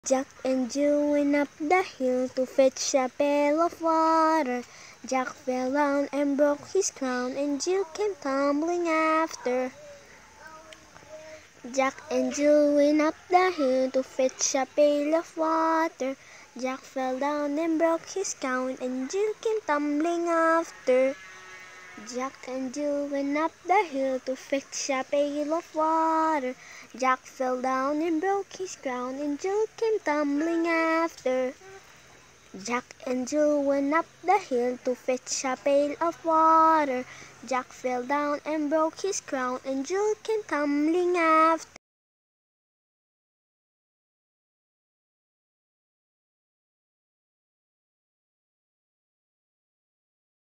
Jack and Jill went up the hill to fetch a pail of water. Jack fell down and broke his crown, and Jill came tumbling after. Jack and Jill went up the hill to fetch a pail of water. Jack fell down and broke his crown, and Jill came tumbling after. Jack and Jill went up the hill to fetch a pail of water. Jack fell down and broke his crown, and Jill came tumbling after. Jack and Jill went up the hill to fetch a pail of water. Jack fell down and broke his crown, and Jill came tumbling after.